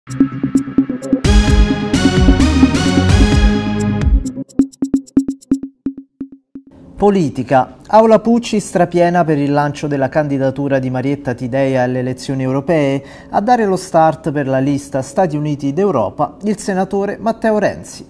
Politica. Aula Pucci strapiena per il lancio della candidatura di Marietta Tidei alle elezioni europee. A dare lo start per la lista Stati Uniti d'Europa il senatore Matteo Renzi.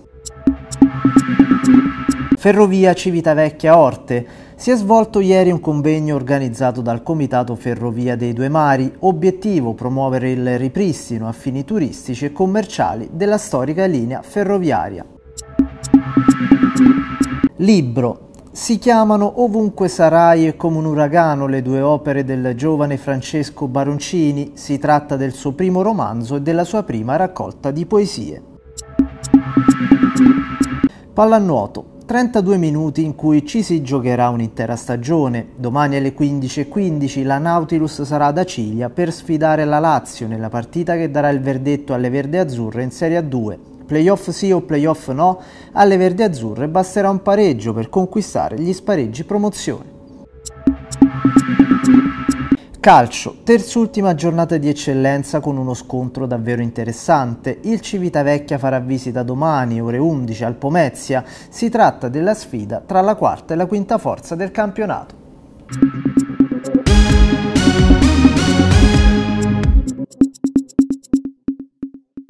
Ferrovia Civitavecchia Orte. Si è svolto ieri un convegno organizzato dal Comitato Ferrovia dei Due Mari, obiettivo promuovere il ripristino a fini turistici e commerciali della storica linea ferroviaria. Libro. Si chiamano Ovunque sarai e Come un uragano le due opere del giovane Francesco Baroncini. Si tratta del suo primo romanzo e della sua prima raccolta di poesie. Pallanuoto. 32 minuti in cui ci si giocherà un'intera stagione. Domani alle 15:15 la Nautilus sarà ad Acilia per sfidare la Lazio nella partita che darà il verdetto alle verde-azzurre in Serie A2. Playoff sì o playoff no, alle verde-azzurre basterà un pareggio per conquistare gli spareggi promozione. Calcio, terz'ultima giornata di eccellenza con uno scontro davvero interessante. Il Civitavecchia farà visita domani, ore 11, al Pomezia. Si tratta della sfida tra la quarta e la quinta forza del campionato.